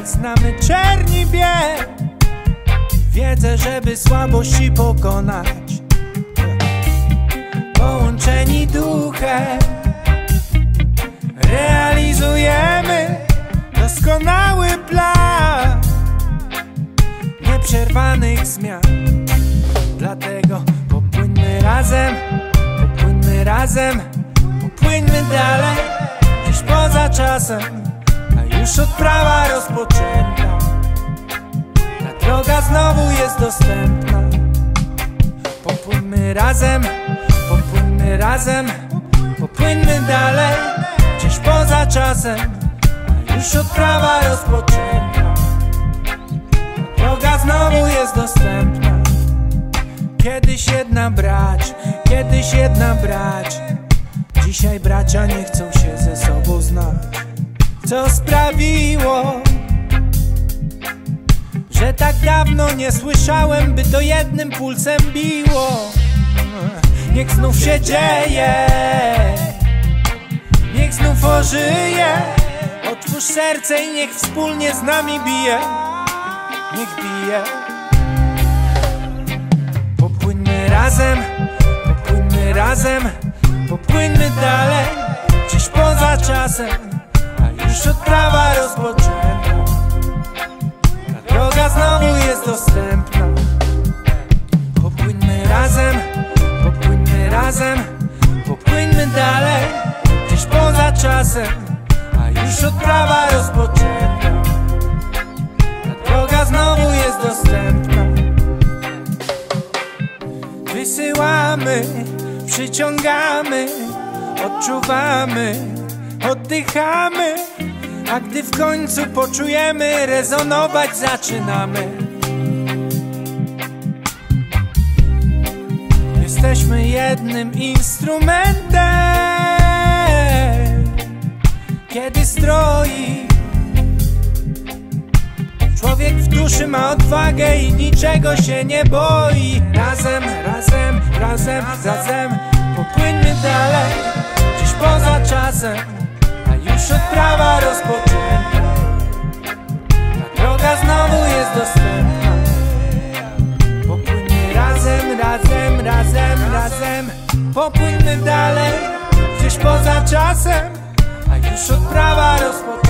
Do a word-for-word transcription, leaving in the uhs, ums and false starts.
znamy czerni biel, wiedzę, żeby słabości pokonać. Połączeni duchem realizujemy doskonały plan nieprzerwanych zmian. Dlatego popłyńmy razem, popłyńmy razem, popłyńmy dalej, gdzieś poza czasem, a już odprawa rozpoczęta. Ta droga znowu jest dostępna. Popłyńmy razem, popłyńmy razem, popłyńmy dalej, gdzieś poza czasem, a już odprawa rozpoczęta. Ta droga znowu jest dostępna. Kiedyś jedna brać, kiedyś jedna brać, dzisiaj bracia nie chcą się ze sobą znać. Co sprawiło, że tak dawno nie słyszałem, by to jednym pulsem biło? Niech znów się dzieje, niech znów ożyje. Otwórz serce i niech wspólnie z nami bije, niech bije. Popłyńmy razem, popłyńmy razem, popłyńmy dalej, gdzieś poza czasem, a już odprawa rozpoczęta. Ta droga znowu jest dostępna. Popłyńmy razem, popłyńmy razem, popłyńmy dalej, gdzieś poza czasem, a już odprawa rozpoczęta. Ta droga znowu jest dostępna. Wysyłamy, przyciągamy, odczuwamy, oddychamy, a gdy w końcu poczujemy, rezonować zaczynamy. Jesteśmy jednym instrumentem, kiedy stroi. Człowiek w duszy ma odwagę i niczego się nie boi. Razem, razem, razem, razem, popłyńmy dalej, gdzieś poza czasem, a już odprawa rozpoczęta. Ta droga znowu jest dostępna. Popłyńmy razem, razem, razem, razem, popłyńmy dalej, gdzieś poza czasem, a już odprawa rozpoczęta.